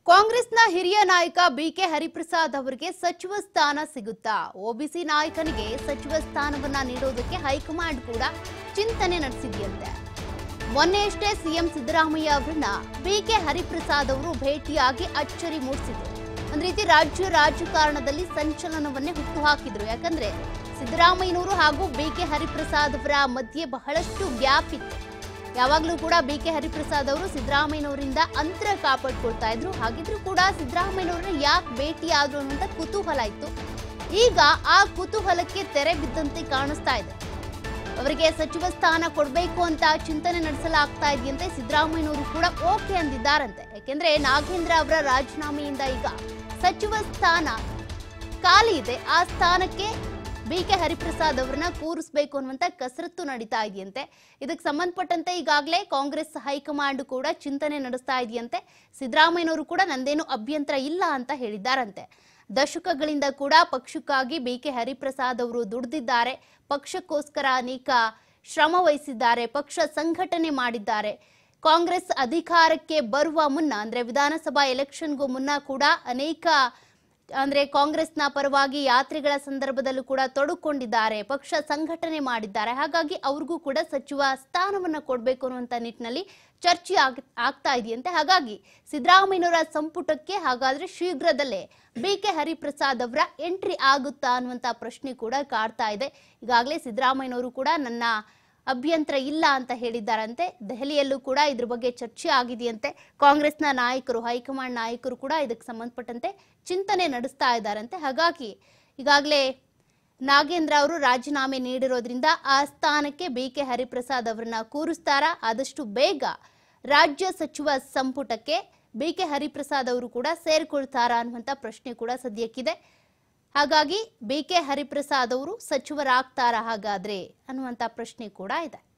ಕಾಂಗ್ರೆಸ್ನ ಹಿರಿಯ ನಾಯಕ ಬಿಕೆ ಹರಿಪ್ರಸಾದ್ ಅವರಿಗೆ ಸಚಿವ ಸ್ಥಾನ ಸಿಗುತ್ತಾ? ಓಬಿಸಿ ನಾಯಕನಿಗೆ ಸಚಿವ ಸ್ಥಾನವನ್ನ ನೀಡೋದಕ್ಕೆ ಹೈಕಮಾಂಡ್ ಕೂಡ ಚಿಂತನೆ ನಡೆಸಿದೆಯಂತೆ. ಮೊನ್ನೆಯಷ್ಟೇ ಸಿಎಂ ಸಿದ್ದರಾಮಯ್ಯ ಅವರನ್ನ ಬಿಕೆ ಹರಿಪ್ರಸಾದ್ ಅವರು ಭೇಟಿಯಾಗಿ ಅಚ್ಚರಿ ಮೂಡಿಸಿದ್ರು. ಒಂದು ರೀತಿ ರಾಜ್ಯ ರಾಜಕಾರಣದಲ್ಲಿ ಸಂಚಲನವನ್ನೇ ಹುಟ್ಟುಹಾಕಿದ್ರು. ಯಾಕಂದ್ರೆ ಸಿದ್ದರಾಮಯ್ಯನವರು ಹಾಗೂ ಬಿಕೆ ಹರಿಪ್ರಸಾದ್ ಅವರ ಮಧ್ಯೆ ಬಹಳಷ್ಟು ಗ್ಯಾಪ್ ಇತ್ತು. ಯಾವಾಗಲೂ ಕೂಡ ಬಿಕೆ ಹರಿಪ್ರಸಾದ್ ಅವರು ಸಿದ್ದರಾಮಯ್ಯನವರಿಂದ ಅಂತರ ಕಾಪಾಡಿಕೊಳ್ತಾ ಇದ್ರು. ಹಾಗಿದ್ರು ಕೂಡ ಸಿದ್ದರಾಮಯ್ಯನವರನ್ನ ಯಾಕೆ ಭೇಟಿ ಆದ್ರು ಅನ್ನುವಂತ ಕುತೂಹಲ ಇತ್ತು. ಈಗ ಆ ಕುತೂಹಲಕ್ಕೆ ತೆರೆ ಬಿದ್ದಂತೆ ಕಾಣಿಸ್ತಾ ಇದೆ. ಅವರಿಗೆ ಸಚಿವ ಸ್ಥಾನ ಕೊಡಬೇಕು ಅಂತ ಚಿಂತನೆ ನಡೆಸಲಾಗ್ತಾ ಇದೆಯಂತೆ. ಸಿದ್ದರಾಮಯ್ಯನವರು ಕೂಡ ಓಕೆ ಅಂದಿದ್ದಾರಂತೆ. ಯಾಕೆಂದ್ರೆ ನಾಗೇಂದ್ರ ಅವರ ರಾಜೀನಾಮೆಯಿಂದ ಈಗ ಸಚಿವ ಸ್ಥಾನ ಖಾಲಿ ಇದೆ. ಆ ಸ್ಥಾನಕ್ಕೆ ಬಿಕೆ ಹರಿಪ್ರಸಾದ್ ಅವರನ್ನ ಕೂರಿಸಬೇಕು ಅನ್ನುವಂತ ಕಸರತ್ತು ನಡೀತಾ ಇದೆಯಂತೆ. ಇದಕ್ಕೆ ಸಂಬಂಧಪಟ್ಟಂತೆ ಈಗಾಗಲೇ ಕಾಂಗ್ರೆಸ್ ಹೈಕಮಾಂಡ್ ಕೂಡ ಚಿಂತನೆ ನಡೆಸ್ತಾ ಇದೆಯಂತೆ. ಸಿದ್ದರಾಮಯ್ಯನವರು ಕೂಡ ನಂದೇನು ಅಭ್ಯಂತರ ಇಲ್ಲ ಅಂತ ಹೇಳಿದ್ದಾರಂತೆ. ದಶಕಗಳಿಂದ ಕೂಡ ಪಕ್ಷಕ್ಕಾಗಿ ಬಿಕೆ ಹರಿಪ್ರಸಾದ್ ಅವರು ದುಡಿದಿದ್ದಾರೆ. ಪಕ್ಷಕ್ಕೋಸ್ಕರ ಅನೇಕ ಶ್ರಮ ವಹಿಸಿದ್ದಾರೆ. ಪಕ್ಷ ಸಂಘಟನೆ ಮಾಡಿದ್ದಾರೆ. ಕಾಂಗ್ರೆಸ್ ಅಧಿಕಾರಕ್ಕೆ ಬರುವ ಮುನ್ನ ಅಂದ್ರೆ ವಿಧಾನಸಭಾ ಎಲೆಕ್ಷನ್ಗೂ ಮುನ್ನ ಕೂಡ ಅನೇಕ ಕಾಂಗ್ರೆಸ್ನ ಪರವಾಗಿ ಯಾತ್ರೆಗಳ ಸಂದರ್ಭದಲ್ಲೂ ಕೂಡ ತೊಡಕೊಂಡಿದ್ದಾರೆ. ಪಕ್ಷ ಸಂಘಟನೆ ಮಾಡಿದ್ದಾರೆ. ಹಾಗಾಗಿ ಅವ್ರಿಗೂ ಕೂಡ ಸಚಿವ ಸ್ಥಾನವನ್ನ ಕೊಡಬೇಕು ಅನ್ನುವಂತ ನಿಟ್ಟಿನಲ್ಲಿ ಚರ್ಚೆ ಆಗ್ತಾ ಇದೆಯಂತೆ. ಹಾಗಾಗಿ ಸಿದ್ದರಾಮಯ್ಯನವರ ಸಂಪುಟಕ್ಕೆ ಹಾಗಾದ್ರೆ ಶೀಘ್ರದಲ್ಲೇ ಬಿಕೆ ಹರಿಪ್ರಸಾದ್ ಅವರ ಎಂಟ್ರಿ ಆಗುತ್ತಾ ಅನ್ನುವಂತ ಪ್ರಶ್ನೆ ಕೂಡ ಕಾಡ್ತಾ ಇದೆ. ಈಗಾಗಲೇ ಸಿದ್ದರಾಮಯ್ಯನವರು ಕೂಡ ನನ್ನ ಅಭ್ಯಂತರ ಇಲ್ಲ ಅಂತ ಹೇಳಿದ್ದಾರಂತೆ. ದೆಹಲಿಯಲ್ಲೂ ಕೂಡ ಇದ್ರ ಬಗ್ಗೆ ಚರ್ಚೆ ಆಗಿದೆಯಂತೆ. ಕಾಂಗ್ರೆಸ್ನ ನಾಯಕರು, ಹೈಕಮಾಂಡ್ ನಾಯಕರು ಕೂಡ ಇದಕ್ಕೆ ಸಂಬಂಧಪಟ್ಟಂತೆ ಚಿಂತನೆ ನಡೆಸ್ತಾ ಇದ್ದಾರಂತೆ. ಹಾಗಾಗಿ ಈಗಾಗಲೇ ನಾಗೇಂದ್ರ ಅವರು ರಾಜೀನಾಮೆ ನೀಡಿರೋದ್ರಿಂದ ಆ ಸ್ಥಾನಕ್ಕೆ ಬಿಕೆ ಹರಿಪ್ರಸಾದ್ ಅವರನ್ನ ಕೂರಿಸ್ತಾರಾ? ಆದಷ್ಟು ಬೇಗ ರಾಜ್ಯ ಸಚಿವ ಸಂಪುಟಕ್ಕೆ ಬಿಕೆ ಹರಿಪ್ರಸಾದ್ ಅವರು ಕೂಡ ಸೇರಿಕೊಳ್ತಾರಾ ಅನ್ನುವಂಥ ಪ್ರಶ್ನೆ ಕೂಡ ಸದ್ಯಕ್ಕಿದೆ. ಹಾಗಾಗಿ ಬಿಕೆ ಹರಿಪ್ರಸಾದ್ ಅವರು ಸಚಿವರಾಗ್ತಾರಾ ಹಾಗಾದ್ರೆ ಅನ್ನುವಂಥ ಪ್ರಶ್ನೆ ಕೂಡ ಇದೆ.